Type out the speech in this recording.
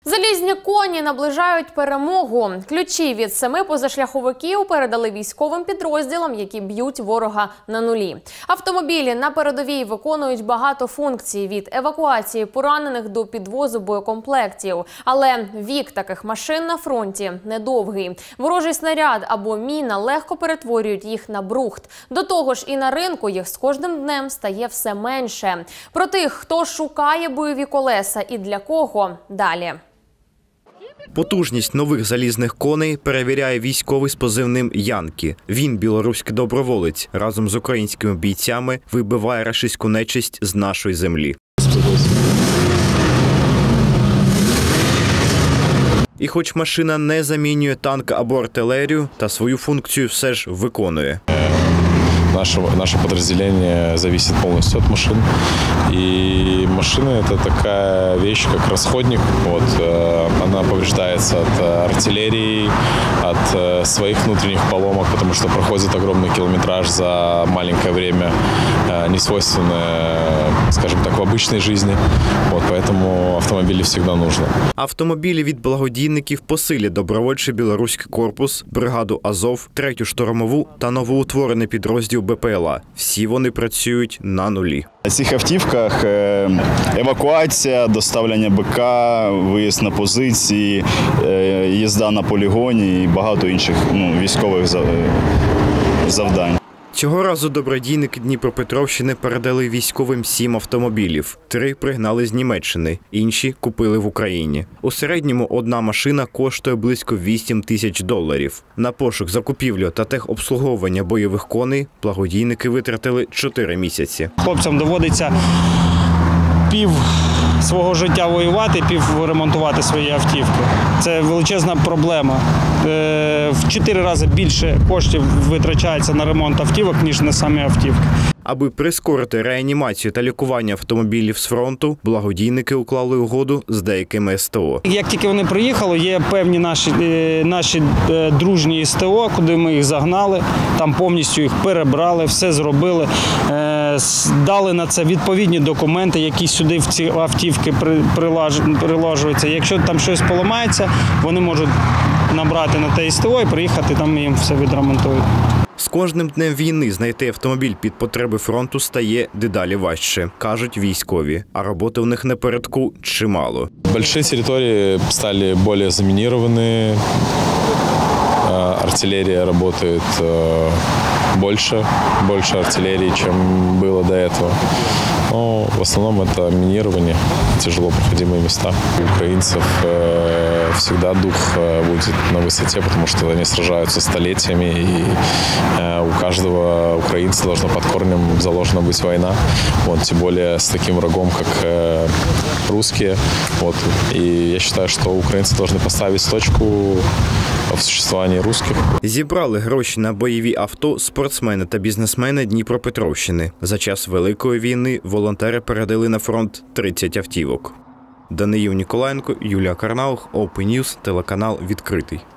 Залізні коні наближають перемогу. Ключі від 7 позашляховиків передали військовим підрозділам, які б'ють ворога на нулі. Автомобілі на передовій виконують багато функцій – від евакуації поранених до підвозу боєкомплектів. Але вік таких машин на фронті недовгий. Ворожий снаряд або міна легко перетворюють їх на брухт. До того ж і на ринку їх з кожним днем стає все менше. Про тих, хто шукає бойові колеса і для кого – далі. Потужність нових залізних коней перевіряє військовий з позивним «Янкі». Він, білоруський доброволець, разом з українськими бійцями вибиває рашистську нечисть з нашої землі. І хоч машина не замінює танк або артилерію, та свою функцию все ж виконує. Наше подразделение зависит полностью от машин. И машина – это такая вещь, как расходник. Она повреждается от артиллерии, от своих внутренних поломок, потому что проходит огромный километраж за маленькое время, не свойственное, скажем так, в обычной жизни. Поэтому автомобили всегда нужно. Автомобілі від благодійників посилять добровольчий білоруський корпус, бригаду «Азов», 3-ю штурмову та новоутворений підрозділ БПЛА. Всі вони працюють на нулі. На цих автівках евакуація, доставлення БК, виїзд на позиції, їзда на полігоні і багато інших військових завдань. Цього разу добродійники Дніпропетровщини передали військовим 7 автомобілів. 3 пригнали з Німеччини, інші купили в Україні. У середньому одна машина коштує близько $8000. На пошук, закупівлю та техобслуговування бойових коней благодійники витратили 4 місяці. Хлопцям доводиться пів свого життя воювати, пів ремонтувати свої автівки. Це величезна проблема. В 4 рази більше коштів витрачається на ремонт автівок, ніж на самі автівки. Аби прискорити реанімацію та лікування автомобілів з фронту, благодійники уклали угоду з деякими СТО. Як тільки вони приїхали, є певні наші дружні СТО, куди ми їх загнали, там повністю їх перебрали, все зробили, дали на це відповідні документи, які сюди в ці автівки приложуються. Якщо там щось поламається, вони можуть набрати на те СТО і приїхати, там їм все відремонтують. З кожним днем війни знайти автомобіль під потреби фронту стає дедалі важче, кажуть військові, а роботи у них напередку чимало. Большие территории стали более заминированы, артиллерия работает больше артиллерии, чем было до этого. Но в основном это минирование, тяжело проходимые места. У украинцев всегда дух будет на высоте, потому что они сражаются столетиями, и у каждого украинца должна под корнем заложена быть война. Тем более с таким врагом, как русские. И я считаю, что украинцы должны поставить точку в существуванні русских. Зібрали гроші на бойові авто спортсмени та бізнесмени Дніпропетровщини. За час Великої війни волонтери передали на фронт 30 автівок. Даниїл Ніколаєнко, Юлія Карнаух, Open News, телеканал «Відкритий».